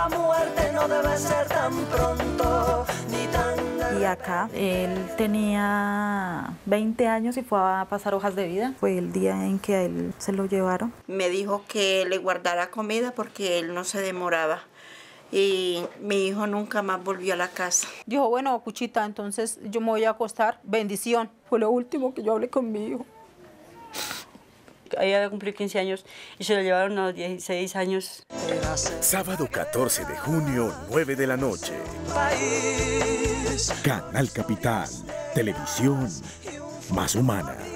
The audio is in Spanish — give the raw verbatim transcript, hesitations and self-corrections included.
la muerte no debe ser tan pronto ni tan... Y acá él tenía veinte años y fue a pasar hojas de vida. Fue el día en que a él se lo llevaron. Me dijo que le guardara comida porque él no se demoraba. Y mi hijo nunca más volvió a la casa. Dijo, bueno, Cuchita, entonces yo me voy a acostar. Bendición. Fue lo último que yo hablé con mi hijo. Ahí había cumplido quince años y se lo llevaron a los dieciséis años. Sábado catorce de junio, nueve de la noche. Canal Capital, televisión más humana.